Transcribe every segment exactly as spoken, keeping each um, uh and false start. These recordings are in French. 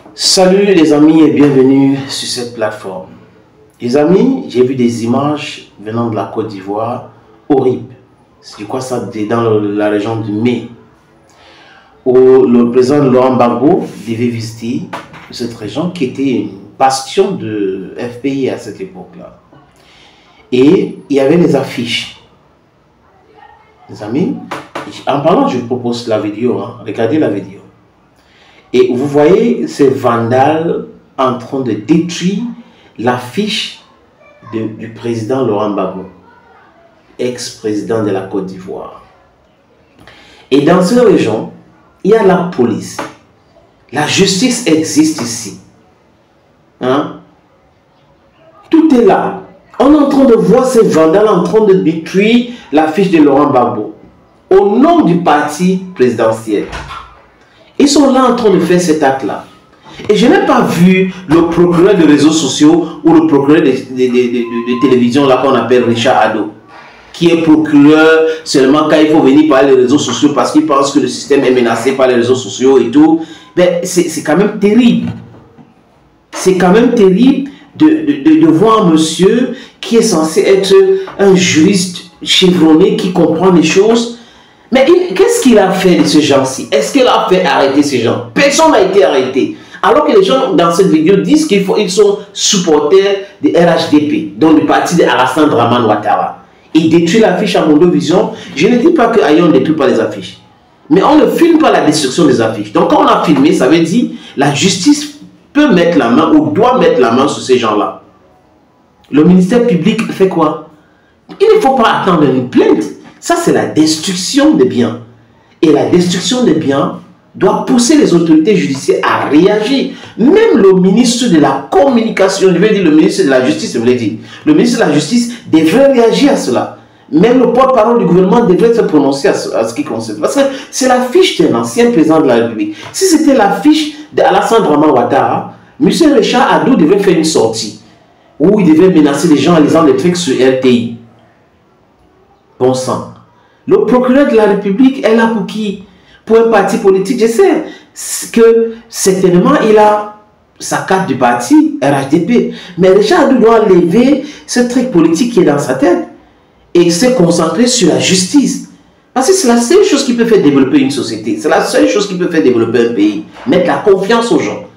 Salut les amis et bienvenue sur cette plateforme. Les amis, j'ai vu des images venant de la Côte d'Ivoire horribles. C'est quoi ça, dans la région du Mai, où le président Laurent Gbagbo devait visiter cette région qui était une bastion de F P I à cette époque-là. Et il y avait des affiches. Les amis, en parlant, je vous propose la vidéo, hein. Regardez la vidéo. Et vous voyez ces vandales en train de détruire l'affiche du président Laurent Gbagbo, ex-président de la Côte d'Ivoire. Et dans cette région, il y a la police. La justice existe ici. Hein? Tout est là. On est en train de voir ces vandales en train de détruire l'affiche de Laurent Gbagbo au nom du parti présidentiel. Ils sont là en train de faire cet acte-là. Et je n'ai pas vu le procureur des réseaux sociaux ou le procureur de, de, de, de, de télévision là qu'on appelle Richard Ado, qui est procureur seulement quand il faut venir par les réseaux sociaux parce qu'il pense que le système est menacé par les réseaux sociaux et tout. Ben, c'est quand même terrible. C'est quand même terrible de, de, de, de voir un monsieur qui est censé être un juriste chevronné qui comprend les choses. Mais qu'est-ce qu'il a fait de ce genre-ci? Est-ce qu'il a fait arrêter ces gens? Personne n'a été arrêté. Alors que les gens dans cette vidéo disent qu'ils ils sont supporters de R H D P, donc du parti de Alassane Dramane Ouattara. Ils détruisent l'affiche à Mondovision. Je ne dis pas qu'ailleurs on ne détruit pas les affiches. Mais on ne filme pas la destruction des affiches. Donc quand on a filmé, ça veut dire la justice peut mettre la main ou doit mettre la main sur ces gens-là. Le ministère public fait quoi? Il ne faut pas attendre une plainte. Ça, c'est la destruction des biens. Et la destruction des biens doit pousser les autorités judiciaires à réagir. Même le ministre de la Communication, je veux dire le ministre de la Justice, je voulais dire, le ministre de la Justice devrait réagir à cela. Même le porte-parole du gouvernement devrait se prononcer à ce, à ce qui concerne. Parce que c'est la fiche d'un ancien président de la République. Si c'était la fiche d'Alassane Dramane Ouattara, M. Richard Ado devait faire une sortie où il devait menacer les gens en lisant des trucs sur R T I. Bon sang. Le procureur de la République est là pour qui? Pour un parti politique. Je sais que certainement il a sa carte du parti, R H D P. Mais Richard doit lever ce truc politique qui est dans sa tête et se concentrer sur la justice. Parce que c'est la seule chose qui peut faire développer une société. C'est la seule chose qui peut faire développer un pays. Mettre la confiance aux gens.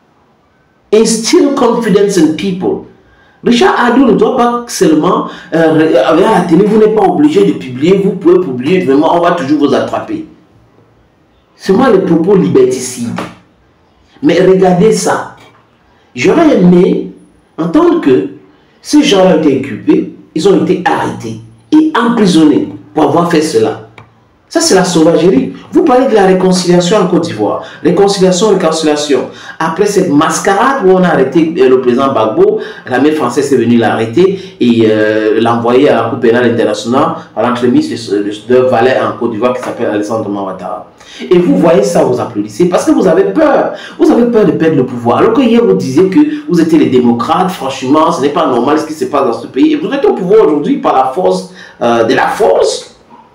Instill confidence in people. Richard Ado ne doit pas seulement euh, à la télé, vous n'êtes pas obligé de publier, vous pouvez publier, vraiment, on va toujours vous attraper. C'est moi les propos liberticides. Mais regardez ça. J'aurais aimé entendre que ces gens ont été inculpés, ils ont été arrêtés et emprisonnés pour avoir fait cela. Ça, c'est la sauvagerie. Vous parlez de la réconciliation en Côte d'Ivoire. Réconciliation, réconciliation. Après cette mascarade où on a arrêté le président Gbagbo, l'armée française est venue l'arrêter et euh, l'envoyer à la Cour pénale internationale à l'entremise de, de, de valet en Côte d'Ivoire qui s'appelle Alassane Dramane Ouattara. Et vous voyez ça, vous applaudissez parce que vous avez peur. Vous avez peur de perdre le pouvoir. Alors que hier, vous disiez que vous étiez les démocrates. Franchement, ce n'est pas normal ce qui se passe dans ce pays. Et vous êtes au pouvoir aujourd'hui par la force euh, de la force.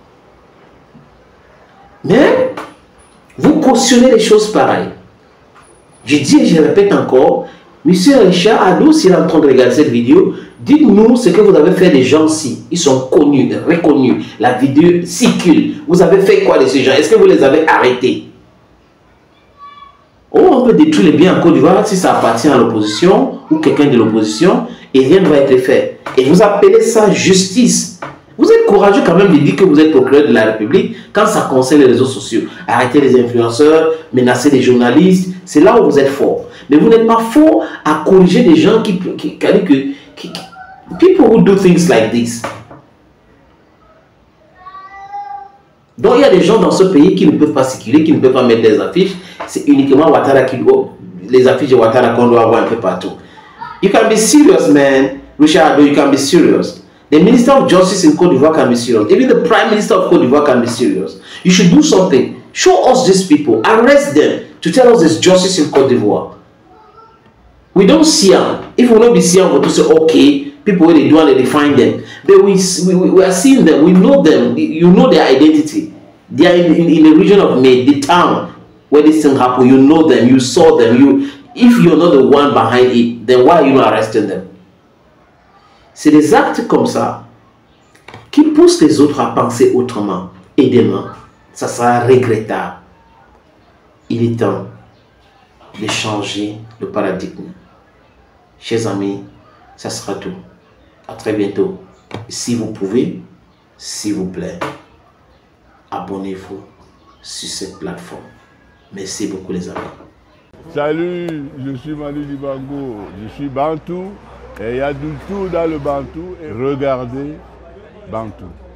Mais vous cautionnez les choses pareilles. Je dis et je répète encore, monsieur Richard Ado, s'il est en train de regarder cette vidéo, dites-nous ce que vous avez fait des gens-ci. Ils sont connus, reconnus. La vidéo circule. Vous avez fait quoi de ces gens? Est-ce que vous les avez arrêtés? Oh, on peut détruire les biens en Côte d'Ivoire si ça appartient à l'opposition ou quelqu'un de l'opposition et rien ne va être fait. Et vous appelez ça justice. Vous êtes courageux quand même de dire que vous êtes procureur de la République quand ça concerne les réseaux sociaux. Arrêter les influenceurs, menacer les journalistes, c'est là où vous êtes fort. Mais vous n'êtes pas fort à corriger des gens qui... qui, qui, qui, qui people who do things like this. Donc il y a des gens dans ce pays qui ne peuvent pas circuler, qui ne peuvent pas mettre des affiches. C'est uniquement Ouattara qui doit... Les affiches de Ouattara qu'on doit avoir un peu partout. You can be serious, man. Richard Ado, you can be serious. The Minister of Justice in Côte d'Ivoire can be serious. Even the Prime Minister of Côte d'Ivoire can be serious. You should do something. Show us these people. Arrest them to tell us there's justice in Côte d'Ivoire. We don't see them. If we don't be seeing them, we say, okay, people what they do and they define them. But we, we, we are seeing them. We know them. You know their identity. They are in, in, in the region of May, the town where this thing happened. You know them. You saw them. You if you're not the one behind it, then why are you not arresting them? C'est des actes comme ça qui poussent les autres à penser autrement. Et demain, ça sera regrettable. Il est temps de changer le paradigme. Chers amis, ça sera tout. À très bientôt. Si vous pouvez, s'il vous plaît, abonnez-vous sur cette plateforme. Merci beaucoup les amis. Salut, je suis Manu Dibango, je suis Bantou et il y a du tout dans le Bantou. Et regardez Bantou.